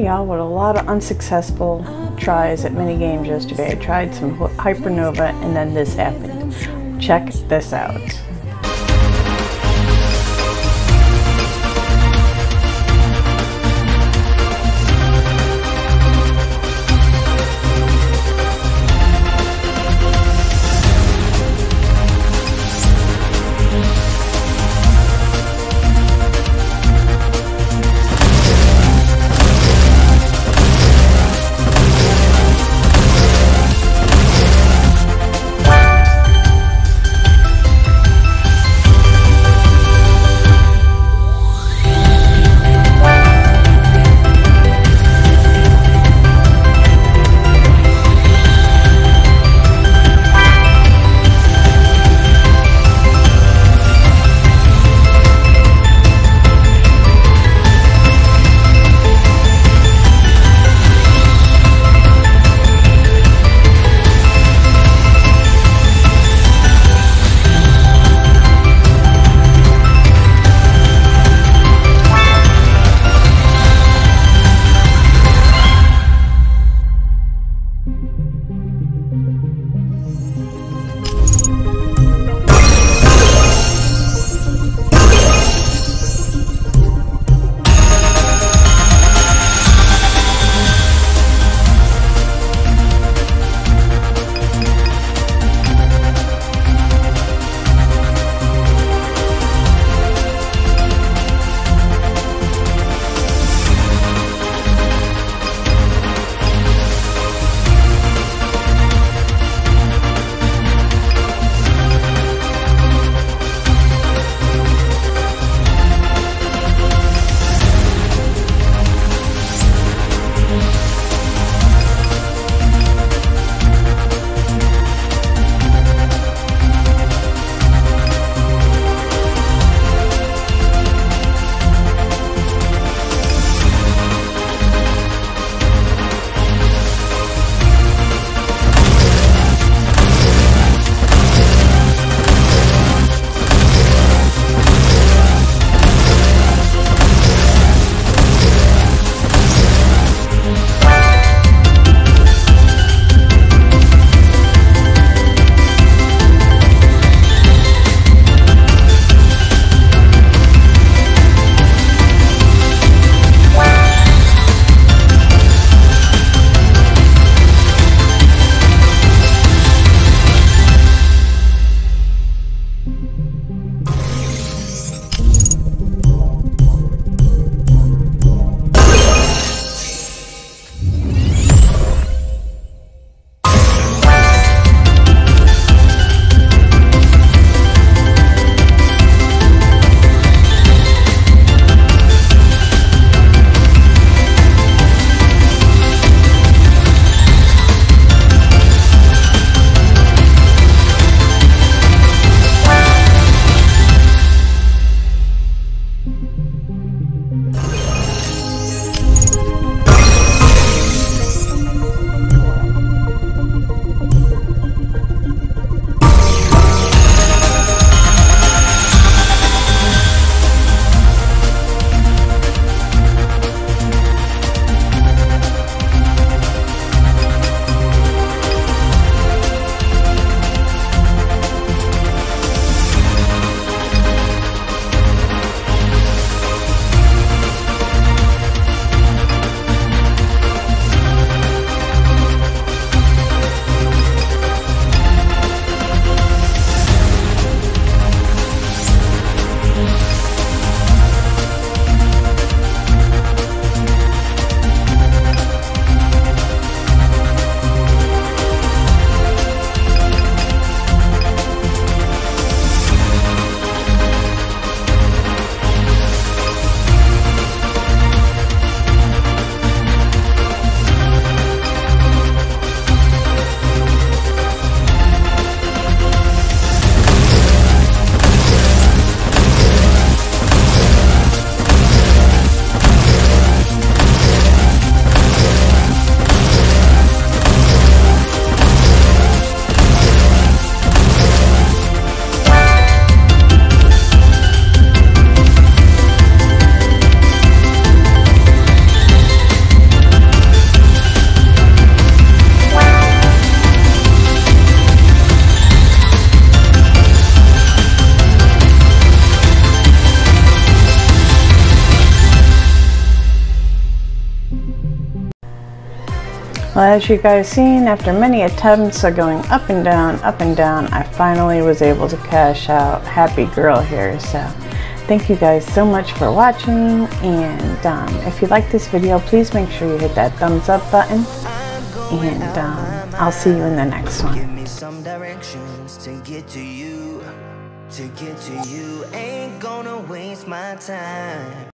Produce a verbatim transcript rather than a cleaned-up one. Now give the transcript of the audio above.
y'all with a lot of unsuccessful tries at mini games yesterday. I tried some Hypernova and then this happened. Check this out. Well, as you guys seen, after many attempts of going up and down, up and down, I finally was able to cash out. Happy girl here. So thank you guys so much for watching, and um, if you like this video, please make sure you hit that thumbs up button, and um, I'll see you in the next one. Give me some directions to get to you, to get to you. Ain't gonna waste my time.